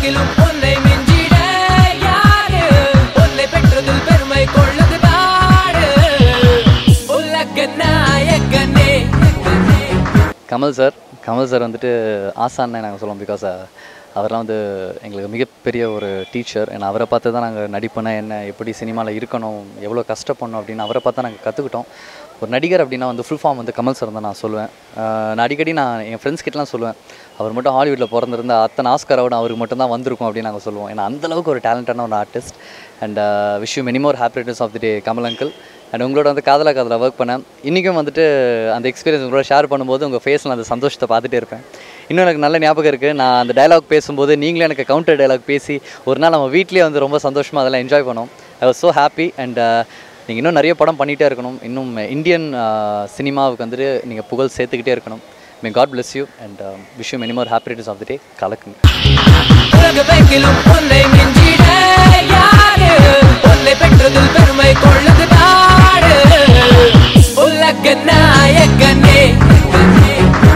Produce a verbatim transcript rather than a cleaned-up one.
உலகெங்கிலும் உன்னை மிஞ்சிட யாரு உன்னை பெற்றதில் பெருமை கொள்ளது பாடு உலக நாயகனே. கமல் சார் கமல் சார் வந்துட்டு ஆசான்னு நாங்கள் சொல்லுவோம். பிகாஸ் அவரெலாம் வந்து எங்களுக்கு மிகப்பெரிய ஒரு டீச்சர். ஏன்னா அவரை பார்த்து தான் நாங்கள் நடிப்புனா என்ன, எப்படி சினிமாவில் இருக்கணும், எவ்வளோ கஷ்டப்படணும் அப்படின்னு அவரை பார்த்தா நாங்கள் கற்றுக்கிட்டோம். ஒரு நடிகர் அப்படின்னா வந்து ஃபுல் ஃபார்ம் வந்து கமல் சார் தான் நான் சொல்லுவேன். நான் அடிக்கடி நான் என் ஃப்ரெண்ட்ஸ் கிட்டலாம் சொல்லுவேன், அவர் மட்டும் ஹாலிவுட்டில் பிறந்திருந்தா அத்தனை ஆஸ்கரோட அவருக்கு மட்டும் தான் வந்திருக்கும் அப்படின்னு நாங்கள் சொல்லுவோம். ஏன்னா அந்தளவுக்கு ஒரு டேலண்டான ஒரு artist. And wish you many more happy returns of the day Kamal uncle. And உங்களோட வந்து காதலா காதலா ஒர்க் பண்ணேன். இன்றைக்கும் வந்துட்டு அந்த எக்ஸ்பீரியன்ஸ் உங்களோட ஷேர் பண்ணும்போது உங்கள் ஃபேஸில் அந்த சந்தோஷத்தை பார்த்துட்டே இருப்பேன். இன்னும் எனக்கு நல்ல ஞாபகம் இருக்குது, நான் அந்த டைலாக் பேசும்போது நீங்களே எனக்கு கவுண்டர் டைலாக் பேசி ஒரு நாள் நம்ம வீட்லேயே வந்து ரொம்ப சந்தோஷமாக அதெல்லாம் என்ஜாய் பண்ணோம். I was so happy. And நீங்கள் இன்னும் நிறைய படம் பண்ணிகிட்டே இருக்கணும். இன்னும் இந்தியன் சினிமாவுக்கு வந்துட்டு நீங்கள் புகழ் சேர்த்துக்கிட்டே இருக்கணும். May God bless you and wish you many more happy returns of the day. கலக்குங்க. உலகெங்கிலும் உன்னை மிஞ்சிட யாரு உன்னை பெற்றதில் பெருமை கொள்ளது பாடு உலக